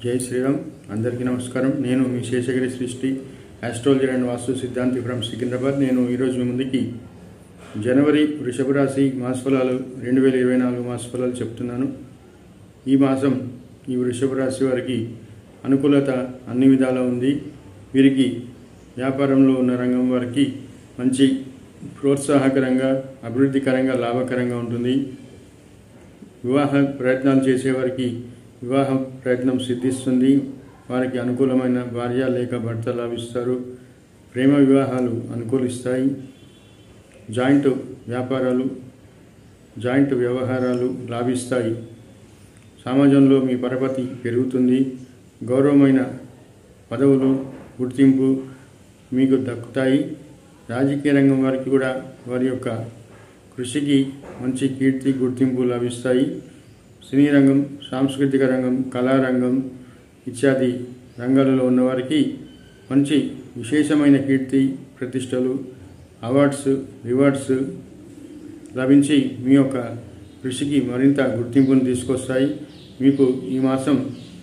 జై శ్రీరామ్. అందరికీ నమస్కారం. నేను మీ శేషగిరి సృష్టి ఆస్ట్రాలజీ అండ్ వాస్తు సిద్ధాంతి ఫ్రమ్ సికింద్రాబాద్. నేను ఈరోజు మీ ముందుకి జనవరి వృషభ రాశి మాసఫలాలు 2024 మాసఫలాలు చెప్తున్నాను. ఈ మాసం ఈ వృషభ రాశి వారికి అనుకూలత అన్ని విధాలా ఉంది. వీరికి వ్యాపారంలో ఉన్న రంగం వారికి మంచి ప్రోత్సాహకరంగా, అభివృద్ధికరంగా, లాభకరంగా ఉంటుంది. వివాహ ప్రయత్నాలు చేసేవారికి వివాహ ప్రయత్నం సిద్ధిస్తుంది. వారికి అనుకూలమైన భార్య లేక భర్త లాభిస్తారు. ప్రేమ వివాహాలు అనుకూలిస్తాయి. జాయింట్ వ్యాపారాలు, జాయింట్ వ్యవహారాలు లాభిస్తాయి. సమాజంలో మీ పరపతి పెరుగుతుంది. గౌరవమైన పదవులు, గుర్తింపు మీకు దక్కుతాయి. రాజకీయ రంగం వారికి కూడా వారి యొక్క కృషికి మంచి కీర్తి, గుర్తింపు లభిస్తాయి. సినీ రంగం, సాంస్కృతిక రంగం, కళారంగం ఇత్యాది రంగాలలో ఉన్నవారికి మంచి విశేషమైన కీర్తి, ప్రతిష్టలు, అవార్డ్స్, రివార్డ్స్ లభించి మీ యొక్క కృషికి మరింత గుర్తింపును తీసుకొస్తాయి. మీకు ఈ మాసం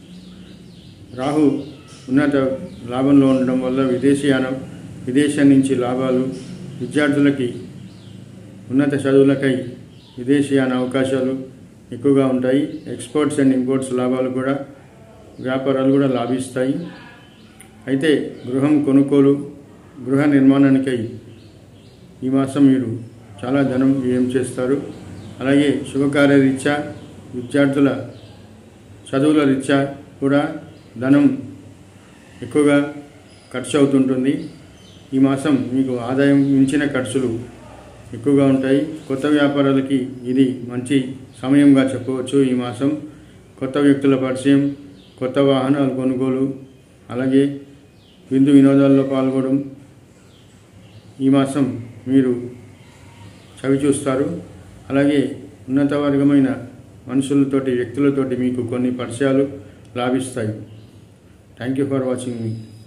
రాహు ఉన్నత లాభంలో ఉండడం వల్ల విదేశం నుంచి లాభాలు, విద్యార్థులకి ఉన్నత చదువులకై విదేశీయాన అవకాశాలు ఎక్కువగా ఉంటాయి. ఎక్స్పోర్ట్స్ అండ్ ఇంపోర్ట్స్ లాభాలు కూడా, వ్యాపారాలు కూడా లాభిస్తాయి. అయితే గృహం కొనుగోలు, గృహ నిర్మాణానికై ఈ మాసం మీరు చాలా ధనం వ్యయం చేస్తారు. అలాగే శుభకార్య రీత్యా, విద్యార్థుల చదువుల రీత్యా కూడా ధనం ఎక్కువగా ఖర్చు అవుతుంటుంది. ఈ మాసం మీకు ఆదాయం మించిన ఖర్చులు ఎక్కువగా ఉంటాయి. కొత్త వ్యాపారాలకి ఇది మంచి సమయంగా చెప్పవచ్చు. ఈ మాసం కొత్త వ్యక్తుల పరిచయం, కొత్త వాహనాల కొనుగోలు, అలాగే విందు వినోదాల్లో పాల్గొనడం ఈ మాసం మీరు చవిచూస్తారు. అలాగే ఉన్నత వర్గమైన మనుషులతోటి, వ్యక్తులతోటి మీకు కొన్ని పరిచయాలు లాభిస్తాయి. Thank you for watching me.